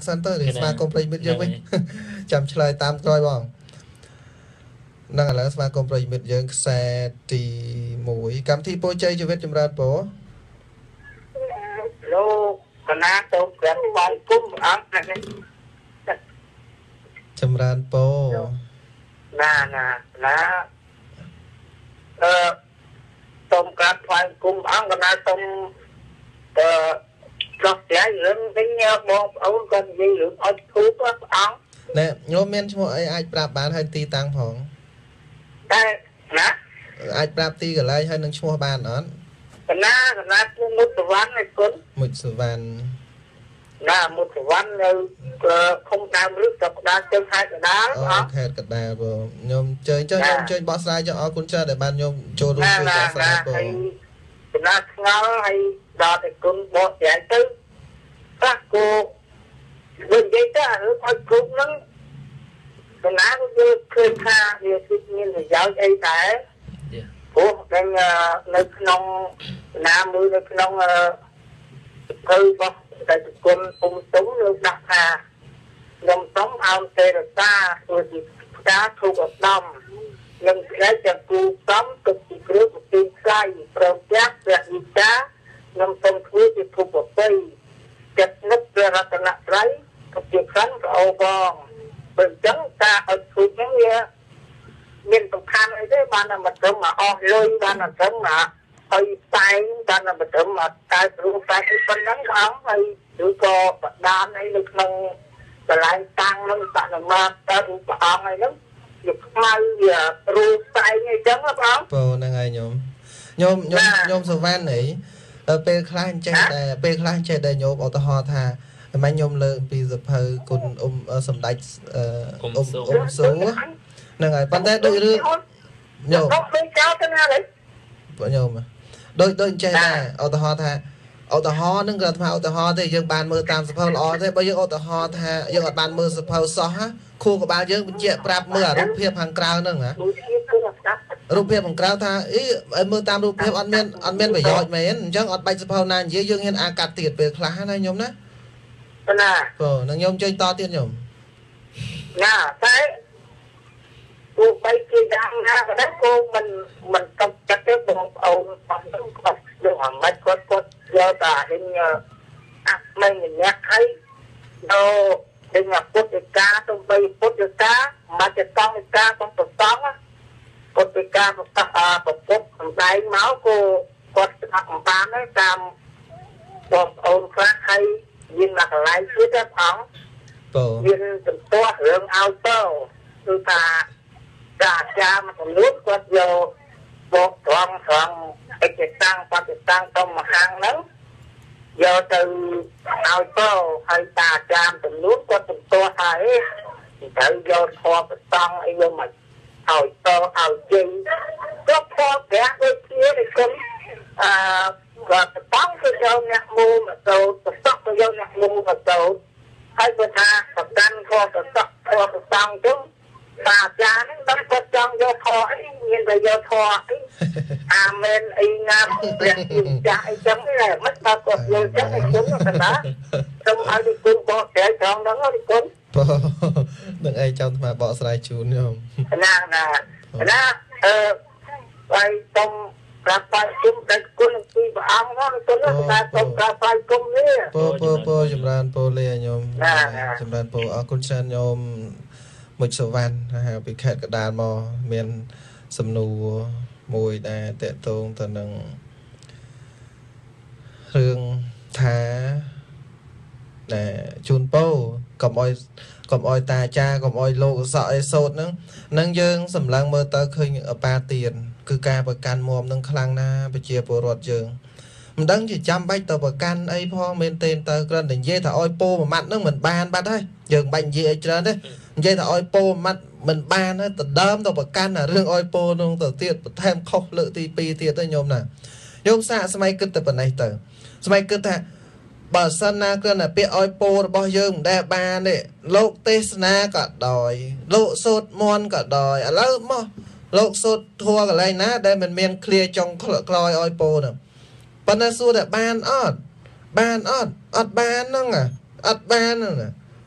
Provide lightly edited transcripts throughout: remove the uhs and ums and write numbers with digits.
សិនទៅស្មាគមប្រិមិត្តយើងវិញចាំឆ្លើយតាមក្រោយបងនឹងឥឡូវស្មាគមប្រិមិត្តយើងខ្សែទី1កម្មវិធីពោជ័យជីវិតចម្រើនពរលោកកណាទៅព្រះបងគុំអង្គនេះចម្រើនពរណាសូមក្រាបថ្វាយគុំអង្គកណាសូមចោះតែរឿងវិញបងប្អូនក៏និយាយរឿងអត់ធូបព្រះអង្គណែញោមមានឈ្មោះអីអាចប្រាប់បានហើយទីតាំងផងតែណាអាចប្រាប់ទីកន្លែងហើយនឹងឈ្មោះបានអត់កណាឈ្មោះមុតសវណ្ណឯគុណមុតសវណ្ណណាមុតសវណ្ណនៅឃុំដើមរឹកទៅកដាលជើងខេត្តកដាលអូខេត្តកដាលបងញោមជើញខ្ញុំជើញបោះស្រាយចុះអរគុណច្រើនដែលបានញោមចូលរួមជួយបោះស្រាយបងកណាស្ងល់ហើយដល់តែគុណបោះស្រាយទៅខ្លះគោនិយាយទៅរឿងអត់គ្រប់ហ្នឹងកណាក៏យល់ឃើញថាវាគឺមានប្រយោជន៍អីដែរព្រោះតែនៅក្នុងណាមួយនៅក្នុងទៅរបស់តែគុណពុំទុំលើកដាក់ថាខ្ញុំសុំឲ្យទេរតាធ្វើជាផ្កាធូបឧត្តមនឹងផ្លែចង្គូសំទុកជាគ្រឿងប្រទីខ្លាយព្រមទាំងព្រះវិចាខ្ញុំសុំធ្វើជាធូបប្រពៃចិត្តនឹកព្រះរតនត្រ័យក៏ជាខ្លាំងក៏អូបងបើអញ្ចឹងការឲ្យធូបហ្នឹងវាមានសំខាន់អីទេបានតែមិនត្រឹមមកអស់លុយបានតែត្រឹមមកហើយតែងបានតែមិនត្រឹមមកតែព្រោះតែប៉ុណ្ណឹងផងហើយឬក៏បដានអីនៅក្នុងកន្លែងតាំងនឹងបដិមាទៅរូបព្រះអង្គអីហ្នឹងវាខ្មៅវារូបតែងអីចឹងបងហ្នឹងហើយញោមសវណ្ណអីពេលខ្លះអញ្ចឹងដែរពេលខ្លះចេះតែញោមឧទាហរណ៍ថាមិនញោមលើកពីសភៅគុណសម្ដេចស៊ូហ្នឹងហើយប៉ុន្តែដូចរឿងញោមដូចចោលទៅណាឡើយបងញោមដូចចេះដែរឧទាហរណ៍ថាឧទាហរណ៍ហ្នឹងគាត់ថាឧទាហរណ៍ទេយើងបានមើលតាមសភៅល្អទេបើយើងឧទាហរណ៍ថាយើងអត់បានមើលសភៅសោះខួរក្បាលយើងបញ្ជាក់ប្រាប់មើលអារូបភាពខាងក្រៅហ្នឹងណារូបភាពខាងក្រៅថាអីមើលតាមរូបភាពអត់មានប្រយោជន៍មែនអញ្ចឹងអត់បាច់សភៅណានិយាយយើងហ៊ានអាកាត់ទៀតពេលខ្លះណាញោមណាណានឹងញោមជើញតទៀតញោមណាតែគូបីជាយ៉ាងណាក៏ដែរគូមិនតបចិត្តទេបងប្អូនបងគាត់យកអាម៉េចគាត់យកតាហិញអាក់មិនញ៉ាក់ឲ្យដល់đến nhà quốc gia trong bây quốc gia mà chỉ con người ta không có sống á quốc gia một quốc đại máu cô quốc thằng bán ấy làm một ôn khác hay nhưng mà lại cứ rất phóng nhưng tôi hướng ao tàu tôi ta cha mà còn nước quốc vô một toàn Pakistan trong một hàng nắng giờ từ ao tàu hay ta chạm từ nước qua từ to hay thì tự do thoa cái xong ấy vô mà ao tàu ao chi có thoa kẻ đôi kia thì cũng và cái bóng cái dâu nhạc mù mà tàu cái sóc cái dâu nhạc mù mà tàu hay bữa tha cái căn thoa cái sóc thoa cái xong chứ ta cha nó đóng có trong vô thoa ấy nhìn là vô thoa ấy amen y nam việc nhìn chạy chấm cái này mất ta cột vô chắc này cúng rồi đó xong ai đi cúng bỏ kẻ chọn đó đi cúng đừng ai trong mà bỏ sai chún không nè vậy trong cà phê cúng cái cúng khi bà ăn nó cúng nó ta trong cà phê cúng đi po chấm ran po lê nhom chấm ran po ở cún sen nhom một số van hay bị khét cái đàn mò miền sầm nù mùi đà tệ tôn từ nâng hương thá để chun po cầm oi ta cha cầm oi lộ sợ sốt nâng dương sầm lăng mơ tơ khơi ở ba tiền cứ ca bờ can mồm nâng khlang na bờ chia bờ ruột dương mình đăng chỉ chăm bách tờ bờ can ấy po men tên tờ gần đỉnh dê thả oi po mà mặt nó mình ban bắt đấy dương bành gì ấy trơn đấy dê thả oi po mặt mình ban ấy tờ đơm tờ bờ can là riêng oi po nông tờ tiệt thêm khóc lự tì pi tiệt tới nhôm nè nhôm xạ smay cứ tờ bờ này tờ smay cứ thà bà sân na cơ là bịa oi po bao dương đe ba nè lô tê na cả đòi lộ sốt mon cả đòi à lỡ mà lộ sốt thua cả lại ná đây mình men clear trong cloi oi po nè bạn đã xua để ban ớt ban nâng à ớt ban nâng à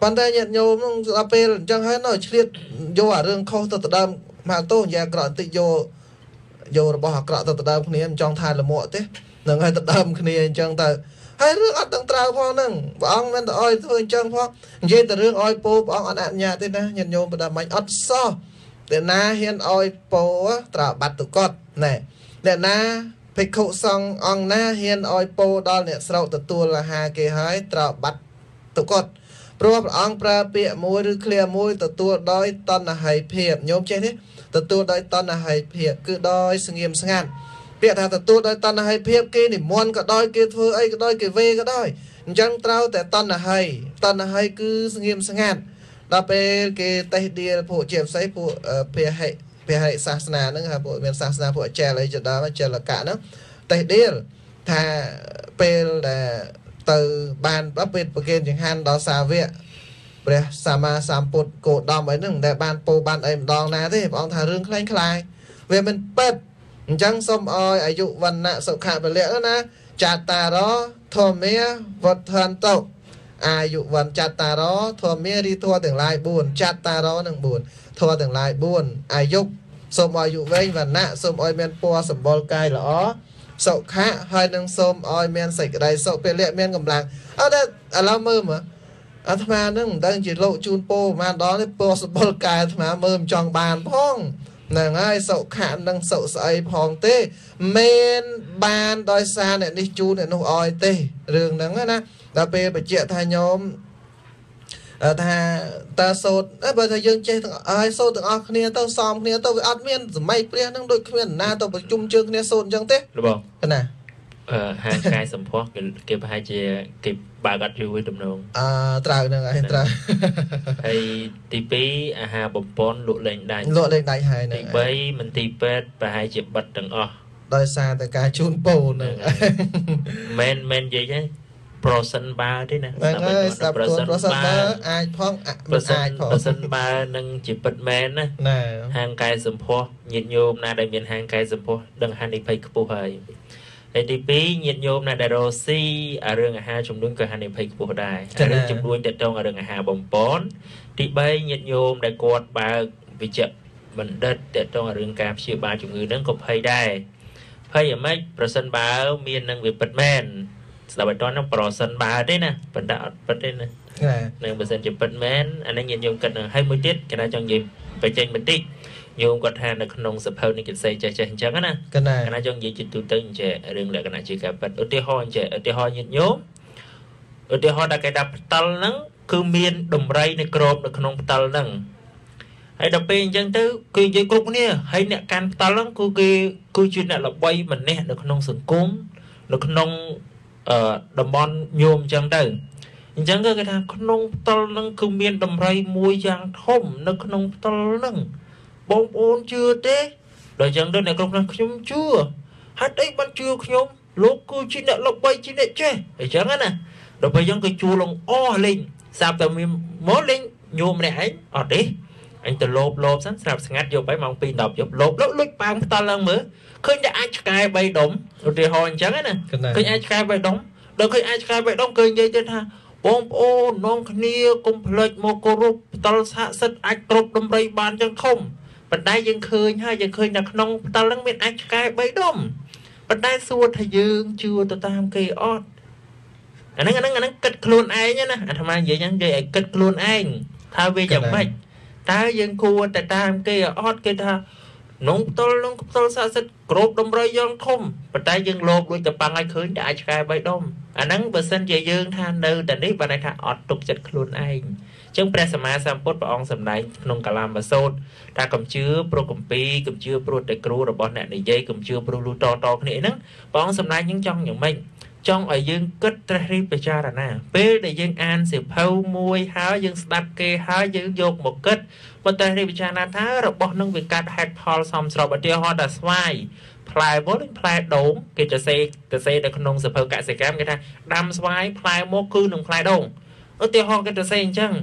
ប៉ុន្តែញាតិញោមនឹងដល់ពេលអញ្ចឹងហើយនៅឆ្លៀតយកអារឿងខុសទៅដើមមកទោសនិយាយអាក្រក់បន្តិចយករបស់អាក្រក់ទៅដើមគ្នាមិនចង់ថាលមកទេនឹងឲ្យទៅដើមគ្នាអញ្ចឹងទៅហើយរឿងអត់ដឹងត្រូវផងហ្នឹងព្រះអង្គមិនទៅអោយធ្វើអញ្ចឹងផងនិយាយតែរឿងអោយពោព្រះអង្គអត់អនុញ្ញាតទេណាញាតិញោមបដាមាញ់អត់សោះតែណាហ៊ានអោយពោត្រូវបាត់ទៅគាត់ណែអ្នកណាភិក្ខុសង្ឃអង្គណាហ៊ានអោយពោដល់អ្នកស្រុកទទួលអាហារគេហើយត្រូវបាត់ទៅគាត់ព្រោះព្រះអង្គប្រើពាក្យមួយឬឃ្លាមួយទទួលដោយតណ្ហិភាពញោមចេះទេទទួលដោយតណ្ហិភាពគឺដោយស្ងៀមស្ងាត់ពាក្យថាទទួលដោយតណ្ហិភាពគេនិមន្តក៏ដោយគេធ្វើអីក៏ដោយគេវេក៏ដោយអញ្ចឹងត្រូវតែតណ្ហិគឺស្ងៀមស្ងាត់ដល់ពេលគេតេះដៀលពួកជាផ្សេងពួកពហិសាសនាហ្នឹងហើយពួកមានសាសនាពួកអចេលអីជាដើមអចេលកៈហ្នឹងតេះដៀលថាពេលដែលទៅបានពេលប្រគេនចង្ហាន់ដល់សាវកព្រះសម្មាសម្ពុទ្ធគោដំអីហ្នឹងដែលបានពោបានអីម្ដងណាទេព្រះអង្គថារឿងខ្លែងខ្លាយវាមិនពិតអញ្ចឹងសូមឲ្យអាយុវណ្ណៈសុខៈពលៈណាចាតារោធម្មាវដ្ឋន្តោអាយុវណ្ណចាតារោធម្មារីធម៌ទាំងឡាយ4ចាតារោនឹង4ធម៌ទាំងឡាយ4អាយុសូមឲ្យអាយុវែងវណ្ណៈសូមឲ្យមានពណ៌សម្បុរកាយល្អសុខៈហើយនឹងសូមឲ្យមានសេចក្តីសុខពលៈមានកម្លាំងអត់ឥឡូវមើលមើលអាត្មានឹងមិនដឹងជាលោកជូនពោប្រហែលដងនេះពណ៌សម្បុរកាយអាត្មាមើលមិនចង់បានផងហ្នឹងហើយសុខៈនឹងសុខស្អីផងទេមិនបានដោយសារអ្នកនេះជូនអ្នកនោះឲ្យទេរឿងហ្នឹងណាដល់ពេលបញ្ជាក់ថាញោមថាតើសូត្របើថាយើងចេះទាំងឲ្យសូត្រទាំងអស់គ្នាទៅសមគ្នាទៅវាអត់មានសម័យព្រះហ្នឹងដូចគ្មានណាទៅប្រជុំជើងគ្នាសូត្រអញ្ចឹងទេបងណាហាងកាយសម្ផស្សគេប្រហែលជាគេបើកអត់យូរទេទំនងត្រូវហ្នឹងហើយត្រូវហើយទី2អាហារបំពន់លក់លេងដាច់ហើយហ្នឹងទី3មន្ទីរពេទ្យប្រហែលជាបិទទាំងអស់ដោយសារតែការជូនពោហ្នឹងមែននិយាយហ្នឹងប្រសិនបើទេណាប្រសិនបើអាចផងមិនអាចផងប្រសិនបើនឹងជាពិតមែនណាហាងកាយសម្ផស្សញាតិញោមណាដែលមានហាងកាយសម្ផស្សដឹងហានិភ័យខ្ពស់ហើយហើយទី2ញាតិញោមណាដែលរស់ស៊ីអារឿងអាហារចំនួនក៏ហានិភ័យខ្ពស់ដែររឿងចំនួនតកតងរឿងអាហារបំពន់ទី3ញាតិញោមដែលគាត់បើកវិជ្ជបណ្ឌិតតកតងរឿងការព្យាបាលជំងឺហ្នឹងក៏ភ័យដែរភ័យយ៉ាងម៉េចប្រសិនបើមាននឹងវាពិតមែនស្ដាប់ឲ្យតនឹងប្រសិនបើទេណាប៉ុន្តែអត់ពិតទេណានឹងបើសិនជាពិតមែនអានេះញាតិញោមគិតនឹងហើយមួយទៀតគេថាចង់និយាយបញ្ចេញបន្តិចញោមគាត់ថានៅក្នុងសភៅនេះគេសេចេះអញ្ចឹងណាគេណាចង់និយាយជាទូទៅអញ្ចឹងរឿងលក្ខណៈជាការពិតឧទាហរណ៍អញ្ចឹងឧទាហរណ៍ញាតិញោមឧទាហរណ៍ដែលគេថាផ្តិលហ្នឹងគឺមានដំរីនៅក្របនៅក្នុងផ្តិលហ្នឹងហើយដល់ពេលអញ្ចឹងទៅគឺនិយាយគ្រប់គ្នាហើយអ្នកកាន់ផ្តិលហ្នឹងគឺជាអ្នកល្បីម្នាក់នៅក្នុងសង្គមនៅក្នុងតំបន់ញោមអញ្ចឹងទៅអញ្ចឹងគេថាក្នុងផ្តិលហ្នឹងគឺមានដំរីមួយយ៉ាងធំនៅក្នុងផ្តិលហ្នឹងបងប្អូនជឿទេដល់អញ្ចឹងទៅអ្នកគ្រប់ខ្ញុំជឿហេតុអីបានជឿខ្ញុំលោកគឺជាអ្នកល្បីជាអ្នកចេះអញ្ចឹងណាដល់ពេលអញ្ចឹងគឺជួលងអស់លេងសាប់តែមានមកលេងញោមម្នាក់ឯងអត់ទេអញទៅលោបសិនស្រាប់ស្ងាត់យកไปម៉ោង 2:10 យប់លោបលុចប៉ាងផ្តិលឡើងមើលឃើញតែអាចឆ្កែ3ដុំឧទាហរណ៍អញ្ចឹងណាឃើញអាចឆ្កែ3ដុំដល់ឃើញអាចឆ្កែ3ដុំគឺនិយាយទៅថាបងប្អូននងគ្នាកុំភ្លេចមកគោរពផ្តិលស័ក្តិសិទ្ធិអាចគ្រប់ដំរីបានចឹងធំប៉ុន្តែយើងឃើញហើយយើងឃើញនៅក្នុងផ្តិលហ្នឹងមានអាចឆ្កែ3ដុំប៉ុន្តែសួរថាយើងជឿទៅតាមគេអត់អាហ្នឹងគិតខ្លួនឯងណាអាត្មានិយាយហ្នឹងនិយាយឲ្យគិតខ្លួនឯងថាវាយ៉ាងម៉េចតើយើងគួរតែតាមគេអត់គេថានងផ្តិលស័ក្តិសិទ្ធិគ្រប់ដំរីយ៉ាងធំប៉ុន្តែយើងលោបដូចតែប៉ាំងឲ្យឃើញតែអាចឆ្កែ3ដុំអាហ្នឹងបើសិនជាយើងថានៅតែនេះបានន័យថាអត់ទុកចិត្តខ្លួនឯងអញ្ចឹងព្រះសម្មាសម្ពុទ្ធព្រះអង្គសម្ដែងក្នុងកាលាមសូត្រថាកុំជឿព្រោះគម្ពីរកុំជឿព្រោះតែគ្រូរបស់អ្នកនិយាយកុំជឿព្រោះលូតគ្នាហ្នឹងព្រះអង្គសម្ដែងយើងចង់យ៉ាងម៉េចចង់ឲ្យយើងគិតត្រិះរិះពិចារណាពេលដែលយើងអានសៀវភៅមួយហើយយើងស្ដាប់គេហើយយើងយកមកគិតមកត្រិះរិះពិចារណាថារបស់នឹងវាកាត់ហេតុផលសមស្របឧទាហរណ៍ថាស្វាយផ្លែមកផ្លែដូងគេទៅសេនៅក្នុងសៀវភៅកសិកម្មគេថាដាំស្វាយផ្លែមកគឺនឹងផ្លែដូងឧទាហរណ៍គេទៅសេអញ្ចឹង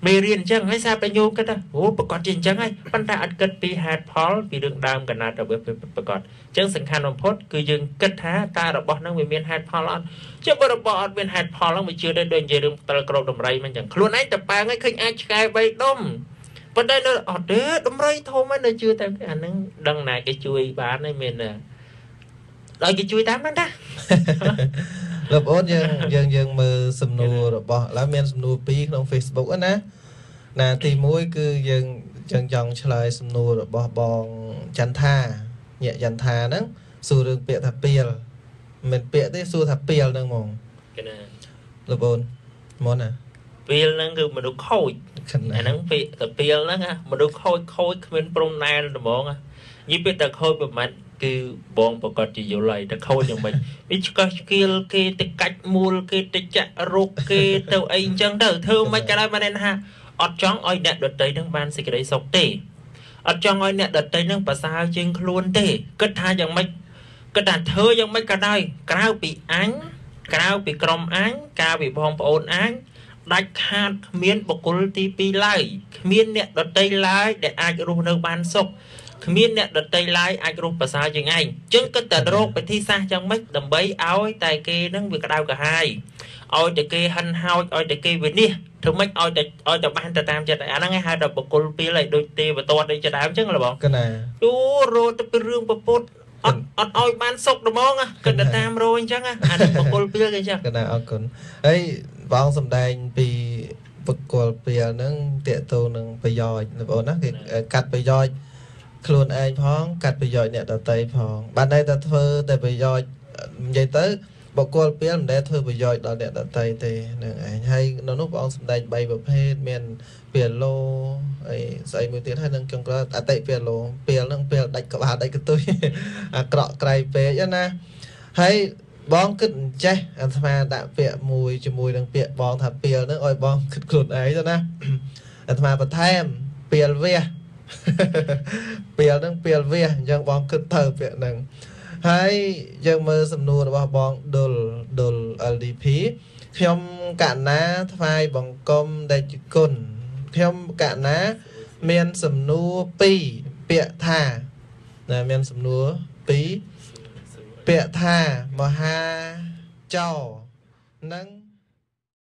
មេរៀនអញ្ចឹងហើយសាបញោមគាត់ថាអូប្រកាសជាអញ្ចឹងហើយប៉ុន្តែអត់គិតពីហេតុផលពីរឿងដើមកណាត់ទៅប្រកាសអញ្ចឹងសំខាន់បំផុតគឺយើងគិតថាតើរបស់ហ្នឹងវាមានហេតុផលអត់ចុះបើរបស់អត់មានហេតុផលហ្នឹងវាជឿទៅដូចនិយាយរឿងផ្ទាល់ក្របដំរីមិនអញ្ចឹងខ្លួនឯងតែប៉ាងឲ្យឃើញអាចឆ្កែ3ដុំប៉ុន្តែនៅអត់ទេដំរីធំហើយនៅជឿតែអាហ្នឹងដឹងណាគេជួយបានហើយមានដល់គេជួយតាមហ្នឹងតាលោកអូនយើងមើលសំណួររបស់ឡើយមានសំណួរ2ក្នុង Facebook ណាទី1គឺយើងចង់ឆ្លើយសំណួររបស់បងចន្ទថាញាក់ចន្ទថាហ្នឹងសួររឿងពាក្យថាពីលមិនពាក្យទេសួរថាពីលហ្នឹងហ្មងគេណាលោកអូនមកណាពីលហ្នឹងគឺមនុស្សខូចអាហ្នឹងពាក្យថាពីលហ្នឹងមនុស្សខូចគ្មានព្រំណែនហ្មងនិយាយពាក្យតែខូចប្រហែលគឺបងប្រកាសជាយល់ហើយតែខូចយ៉ាងម៉េចវាឆ្កឹះឆ្កៀលគេទៅកាច់មូលគេទៅចាក់រុកគេទៅអីអញ្ចឹងទៅធ្វើមិនក៏ដោយបានថាអត់ចង់ឲ្យអ្នកដតីនឹងបានសេចក្តីសុខទេអត់ចង់ឲ្យអ្នកដតីនឹងប្រសើរជាងខ្លួនទេគិតថាយ៉ាងម៉េចគិតថាធ្វើយ៉ាងម៉េចក៏ដោយក្រៅពីអញក្រៅពីក្រុមអញការពីបងប្អូនអញដាច់ខាតគ្មានបុគ្គលទី2ឡើយគ្មានអ្នកដតីឡើយដែលអាចរស់នៅបានសុខគ្មានអ្នកដតីឡើយអាចរស់ប្រសើរជាងឯងចឹងគិតតែរកវិធីសាស្ត្រយ៉ាងម៉េចដើម្បីឲ្យតែគេនឹងវាក្តៅក្រហាយឲ្យតែគេហិនហោចឲ្យតែគេវិនិច្ឆ័យធ្វើម៉េចឲ្យតែបានទៅតាមចិត្តអាហ្នឹងឯងហៅថាបុគ្គលពីលឲ្យដូចទេវតាដូចជាដើមចឹងហ៎បងកណាអូរោទៅពីរឿងពពុទ្ធអត់ឲ្យបានសុខហ្មងគិតតែតាមរោអញ្ចឹងអានេះបុគ្គលពីលគេចឹងកណាអរគុណហើយបងសំដែងពីបុគ្គលពីលហ្នឹងតេតោនឹងប្រយោជន៍បងណាគេកាត់ប្រយោជន៍ខ្លួនឯងផងកាត់ប្រយោជន៍អ្នកដទៃផងបានតែធ្វើតែប្រយោជន៍និយាយទៅបុគ្គលពីលមិនដែលធ្វើប្រយោជន៍ដល់អ្នកដទៃទេនឹងឯងហើយនៅនោះបងសំដែង3ប្រភេទមានពីលោអីស្អីមួយទៀតហើយនឹងចុងក្រោយអតិពីលោពីលហ្នឹងពីលដាច់ក្បាលដាច់កន្ទុយអាក្រក់ក្រៃពេកណាហើយបងគិតអញ្ចេះអាត្មាដាក់ពាក្យមួយជាមួយនឹងពាក្យបងថាពីលហ្នឹងឲ្យបងគិតខ្លួនឯងទៅណាអាត្មាបន្ថែមពីលវះពីលហ្នឹងពីលវះអញ្ចឹងបងគិតទៅពាក្យហ្នឹងហើយយើងមើលសំណួររបស់បងដុល LDP ខ្ញុំកណាថ្វាយបង្គំដេចគុណខ្ញុំកណាមានសំណួរ2ពាក្យថាណាមានសំណួរ2ពាក្យថាមហាចោនិង